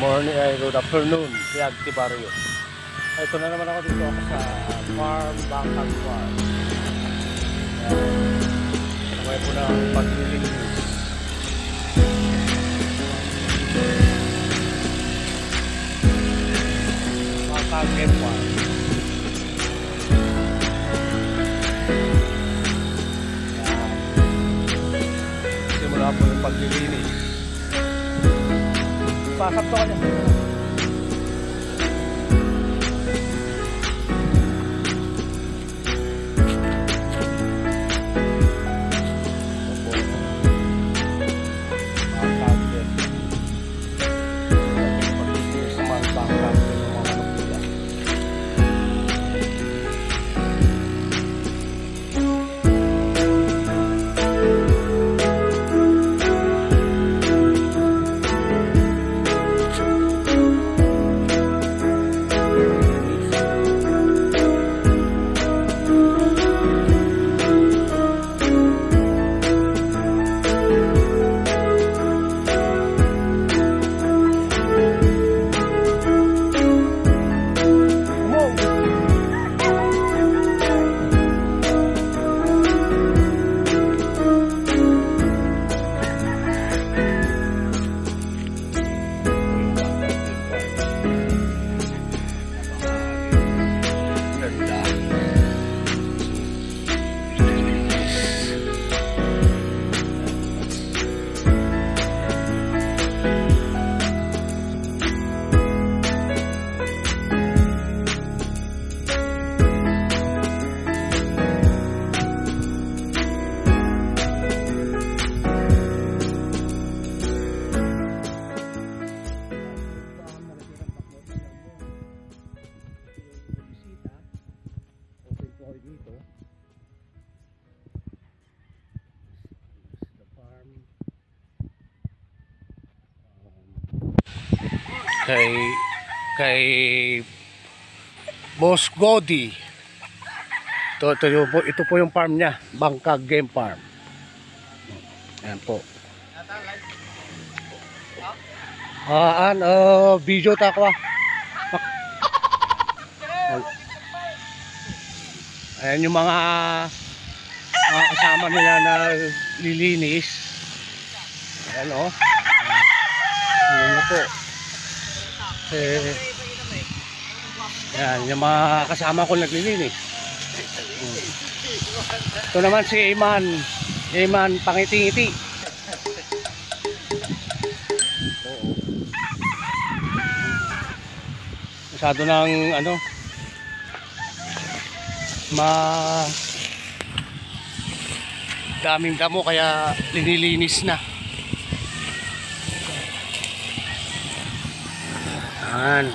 morning, ay good afternoon, Piagti Barrio. Ito na naman ako dito ako sa Farm Bangkag Farm. Sabay po ng paglilinis. Bangkag Farm. Simula po ng paglilinis. Pasap to kanya. Kay Boss Godi. Ito po yung farm niya, Bangkag Game Farm. Ayan po. Video ta ko. Ayan yung mga kasama nila na lilinis. Ayan o. Ayan po. Yan, yung mga kasama ko naglilinis. Ito naman si Iman pangiti-ngiti. Masyado ng daming damo kaya linilinis na. Yan.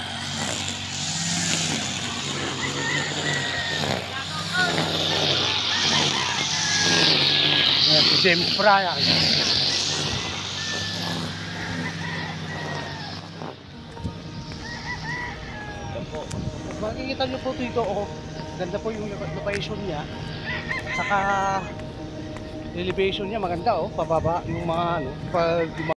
Yan si James Bryan. Makikita nyo po dito, ganda po yung location niya. Saka elevation niya maganda, pababa yung mga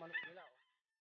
manok nila. Oh.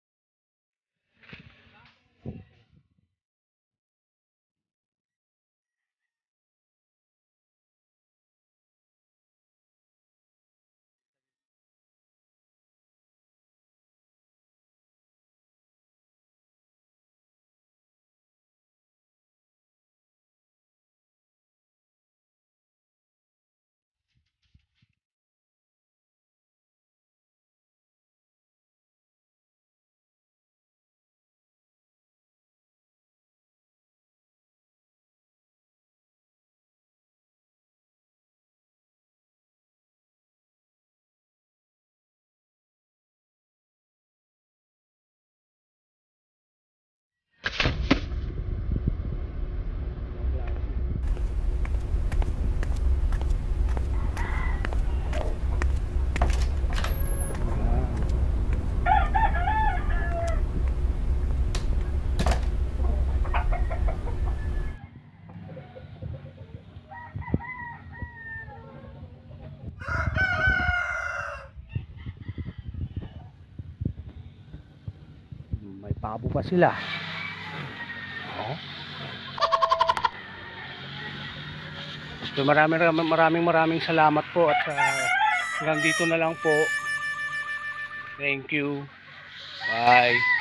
May pabo pa sila. Oh. So, maraming salamat po at hanggang dito na lang po. Thank you. Bye.